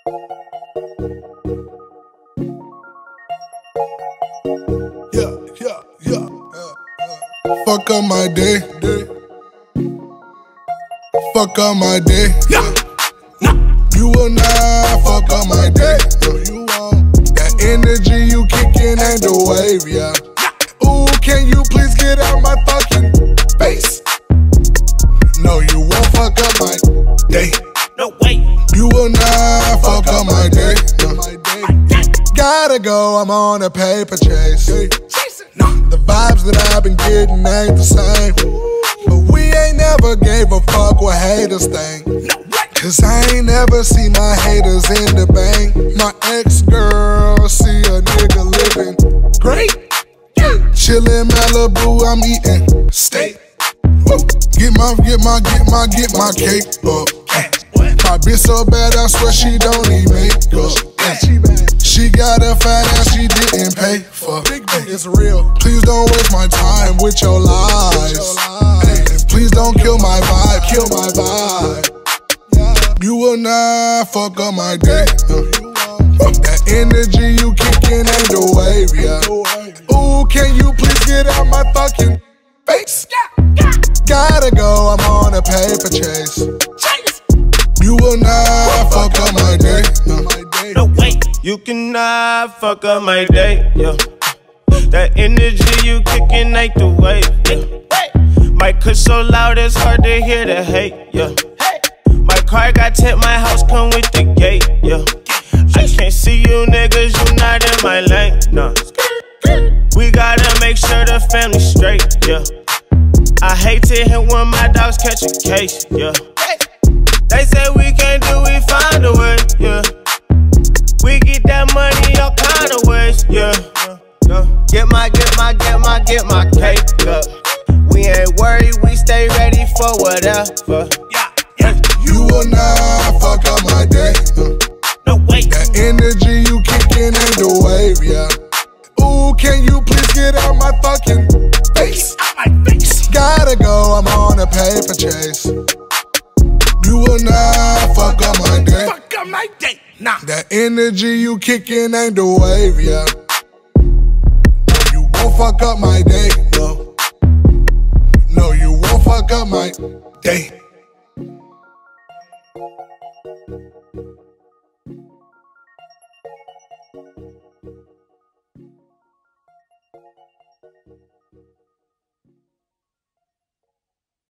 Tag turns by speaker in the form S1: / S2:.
S1: Yeah. Fuck up my day. Fuck up my day. You will not fuck up my day. No, you won't. That energy you kicking ain't the wave, yeah. Ooh, can you please get out my fucking face? No, you won't fuck up my day.
S2: No way.
S1: You will not fuck up my day. No. Gotta go, I'm on a paper chase. The vibes that I've been getting ain't the same. But we ain't never gave a fuck what haters think. Cause I ain't never see my haters in the bank. My ex-girl see a nigga living great. Chillin' Malibu, I'm eating steak. Get my cake up. My bitch so bad, I swear she don't need makeup. She got a fat ass she didn't pay for. It's real. Please don't waste my time with your lies. And please don't kill my vibe. You will not fuck up my day. That energy you kicking ain't the wave, yeah. Ooh, can you please get out my fucking face? Gotta go, I'm on a paper chase. You will not fuck up my day.
S2: No way. You cannot fuck up my day, yeah. That energy you kicking ain't the wave, yeah. My cush so loud it's hard to hear the hate, yeah. My car got tint, my house come with the gate, yeah. I can't see you niggas, you not in my lane, nah. We gotta make sure the family's straight, yeah. I hate to hit when my dogs catch a case, yeah. They say we can't do, we find a way, yeah. We get that money all kind of ways, yeah. Get my cake up. We ain't worried, we stay ready for whatever.
S1: You will not fuck up my day.
S2: No way.
S1: That energy you kicking ain't the wave, yeah. Ooh, can you please get out my fucking face? Gotta go, I'm on a paper chase. You will not fuck up my day.
S2: Nah.
S1: That energy you kicking ain't the wave, yeah. No, you won't fuck up my day, no. No, you won't fuck up my day.